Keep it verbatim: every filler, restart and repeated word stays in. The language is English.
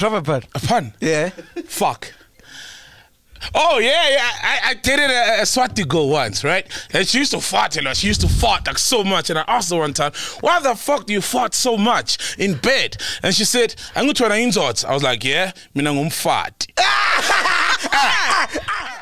drop a pun. A pun? Yeah. Fuck. Oh, yeah, yeah. I, I dated a, a Swati girl once, right? And she used to fart a lot. She used to fart like so much. And I asked her one time, why the fuck do you fart so much in bed? And she said, I'm going to try to insult. I was like, yeah, I'm fart.